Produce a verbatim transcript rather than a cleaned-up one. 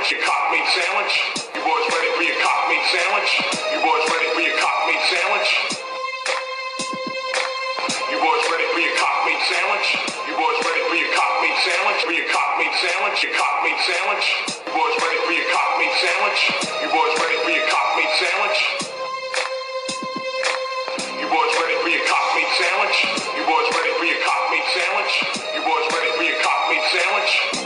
sandwich? Your cock meat sandwich? You boys ready for your cock meat sandwich? You boys ready for your cock meat sandwich? You boys ready for your cock meat sandwich? You boys ready for your cock meat sandwich? For your cock meat sandwich? Your cock meat sandwich? You boys ready for your cock meat sandwich? You boys ready for your cock meat sandwich? You boys ready for your cock meat sandwich? You boys ready for your cock meat sandwich? You boys ready for your cock meat sandwich?